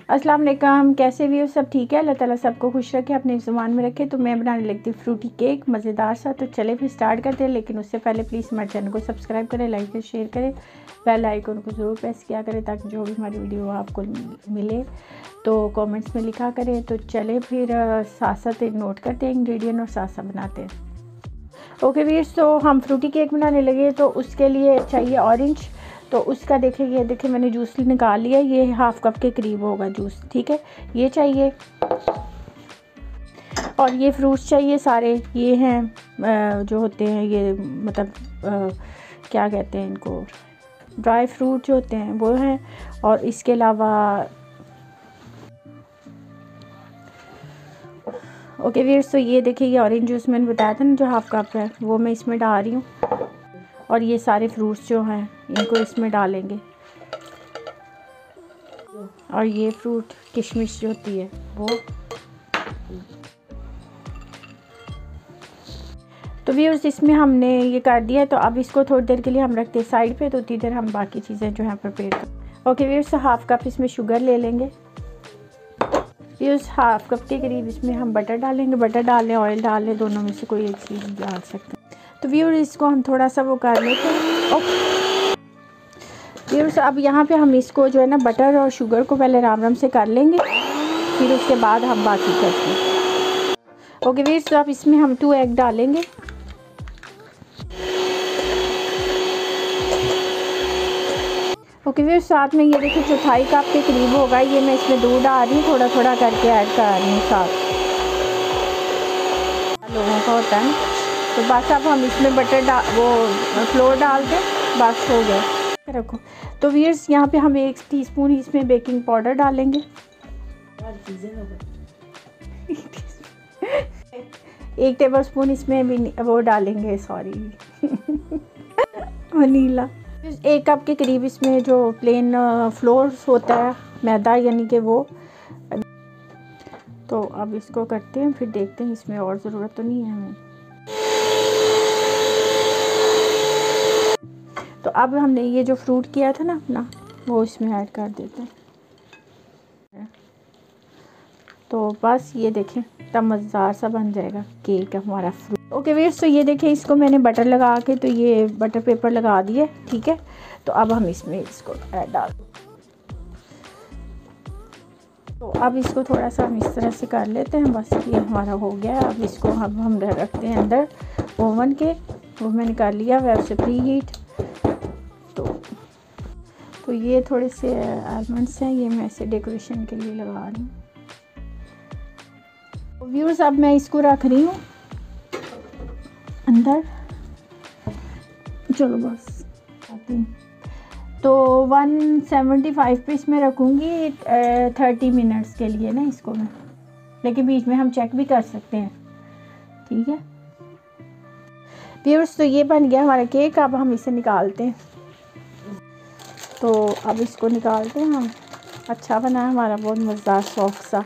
अस्सलाम वालेकुम, कैसे भी हो? सब ठीक है। अल्लाह ताला सबको खुश रखे, अपने ज़ुबान में रखे। तो मैं बनाने लगती फ्रूटी केक मज़ेदार सा। तो चले फिर स्टार्ट करते हैं, लेकिन उससे पहले प्लीज़ हमारे चैनल को सब्सक्राइब करें, लाइक करें, शेयर करें, बेल आइकन को ज़रूर प्रेस किया करें ताकि जो भी हमारी वीडियो आपको मिले तो कमेंट्स में लिखा करें। तो चले फिर साथ साथ एक नोट करते हैं इंग्रेडिएंट और साथ साथ बनाते हैं। ओके व्यूअर्स, तो हम फ्रूटी केक बनाने लगे। तो उसके लिए चाहिए ऑरेंज। तो उसका देखिए, ये देखिए मैंने जूस निकाल लिया, ये हाफ़ कप के करीब होगा जूस, ठीक है। ये चाहिए और ये फ्रूट्स चाहिए सारे। ये हैं जो होते हैं ये मतलब क्या कहते हैं इनको, ड्राई फ्रूट जो होते हैं वो हैं। और इसके अलावा ओके व्यूअर्स, तो ये देखिए ये ऑरेंज जूस मैंने बताया था ना जो हाफ़ कप है, वो मैं इसमें डाल रही हूँ। और ये सारे फ्रूट्स जो हैं इनको इसमें डालेंगे। और ये फ्रूट किशमिश जो होती है वो। तो व्यूअर्स इसमें हमने ये कर दिया है। तो अब इसको थोड़ी देर के लिए हम रखते हैं साइड पे, तो उतनी देर हम बाकी चीज़ें जो हैं प्रिपेयर कर। ओके व्यूअर्स, हाफ़ कप इसमें शुगर ले लेंगे। व्यूअर्स हाफ़ कप के करीब इसमें हम बटर डालेंगे। बटर डालें, ऑयल डालें, दोनों में से कोई एक चीज़ डाल सकते हैं। तो व्यूअर्स इसको हम थोड़ा सा वो कर लेते हैं। ओके व्यूअर्स, अब यहाँ पे हम इसको जो है ना बटर और शुगर को पहले राम राम से कर लेंगे, फिर उसके बाद हम बाकी करते हैं। ओके व्यूअर्स, तो अब इसमें हम 2 एग डालेंगे। ओके व्यूअर्स, साथ में ये देखिए चौथाई कप के करीब होगा, ये मैं इसमें दूध डाल रही हूँ, थोड़ा थोड़ा करके ऐड कर रही हूँ साथ लोगों का होता है। तो बस अब हम इसमें बटर वो फ्लोर डाल दें, बस हो गया, रखो। तो व्यूअर्स यहाँ पे हम 1 टीस्पून इसमें बेकिंग पाउडर डालेंगे। 1 टेबलस्पून इसमें भी वो डालेंगे, सॉरी वनीला। 1 कप के करीब इसमें जो प्लेन फ्लोर होता है मैदा, यानी कि वो। तो अब इसको करते हैं, फिर देखते हैं इसमें और ज़रूरत तो नहीं है हमें। तो अब हमने ये जो फ्रूट किया था ना अपना, वो इसमें ऐड कर देते हैं। तो बस ये देखें तब मज़ेदार सा बन जाएगा केक हमारा फ्रूट। ओके व्यूअर्स, तो ये देखें इसको मैंने बटर लगा के, तो ये बटर पेपर लगा दिए, ठीक है। तो अब हम इसमें इसको ऐड डाल, तो अब इसको थोड़ा सा हम इस तरह से कर लेते हैं। बस ये हमारा हो गया। अब इसको हम रखते हैं अंदर ओवन के। वो मैंने कर लिया वैसे प्री हीट। तो ये थोड़े से आलमंड्स हैं, ये मैं ऐसे डेकोरेशन के लिए लगा रही हूँ। तो व्यूअर्स अब मैं इसको रख रही हूँ अंदर। चलो बस आती हूँ। तो 175 पे इसमें रखूँगी 30 मिनट्स के लिए ना इसको मैं, लेकिन बीच में हम चेक भी कर सकते हैं, ठीक है व्यूअर्स। तो ये बन गया हमारा केक। अब हम इसे निकालते हैं। तो अब इसको निकालते हैं हम। अच्छा बना है हमारा, बहुत मज़ेदार सॉफ्ट सा।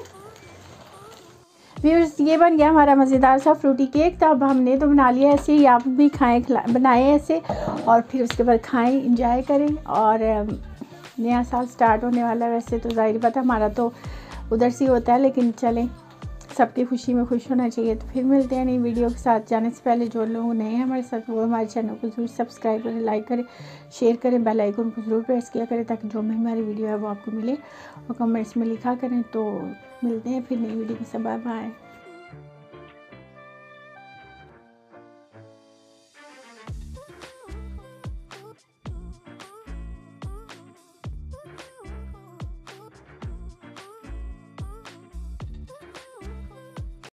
व्यूअर्स ये बन गया हमारा मज़ेदार सा फ्रूटी केक। तो अब हमने तो बना लिया ऐसे ही, आप भी खाएं, बनाएं ऐसे, और फिर उसके बाद खाएं, इंजॉय करें। और नया साल स्टार्ट होने वाला है, वैसे तो ज़ाहिर बात है हमारा तो उधर से होता है, लेकिन चलें सबकी खुशी में खुश होना चाहिए। तो फिर मिलते हैं नई वीडियो के साथ। जाने से पहले जो लोग नए हैं हमारे साथ, वो हमारे चैनल को ज़रूर सब्सक्राइब करें, लाइक करें, शेयर करें, बेल आइकन को ज़रूर प्रेस किया करें ताकि जो भी हमारी वीडियो है वो आपको मिले। और कमेंट्स में लिखा करें। तो मिलते हैं फिर नई वीडियो के साथ। Bye bye.